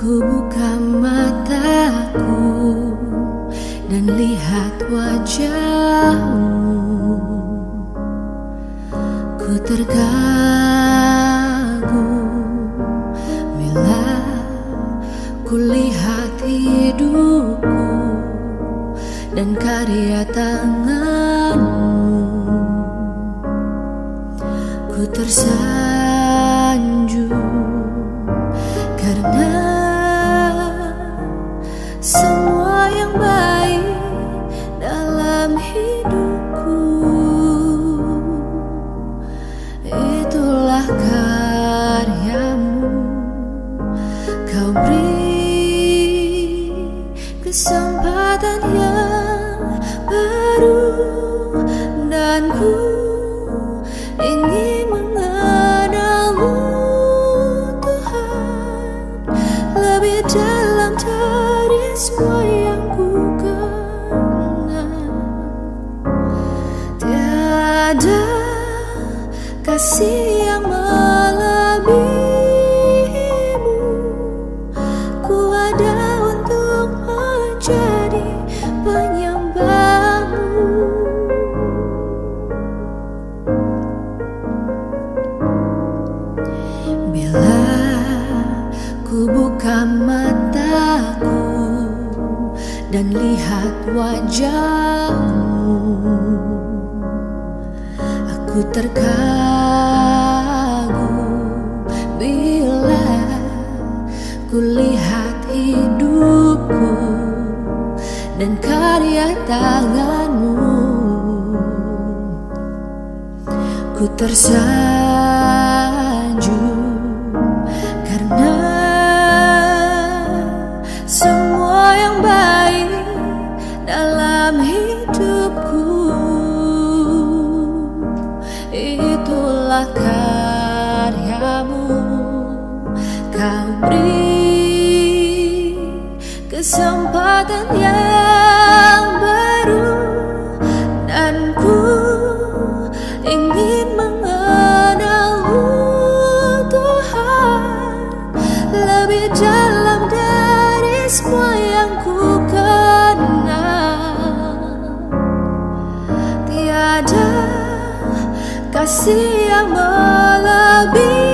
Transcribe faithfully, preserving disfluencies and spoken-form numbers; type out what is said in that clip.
Ku buka mataku dan lihat wajahmu. Ku terkagum bila ku lihat hidupku dan karya tanganmu. Ku tersanjung karena semua yang baik dalam hidupku, itulah karyamu. Kau beri kesempatan yang baru, dan ku ingin mengenalmu, Tuhan, lebih dalam dari semua yang ku kenal. Tiada kasih yang melebihimu. Ku ada untuk menjadi penyembahmu. Bila ku buka mataku dan lihat wajahmu, aku terkagum bila ku lihat hidupku dan karya tanganmu. Ku tersanjung karena semua yang baik dalam hidupku, itulah karyamu. Kau beri kesempatan yang baru, dan ku ingin mengenalmu, Tuhan, lebih dalam dari semua yang ku kenal. Tiada kasih yang melebihi.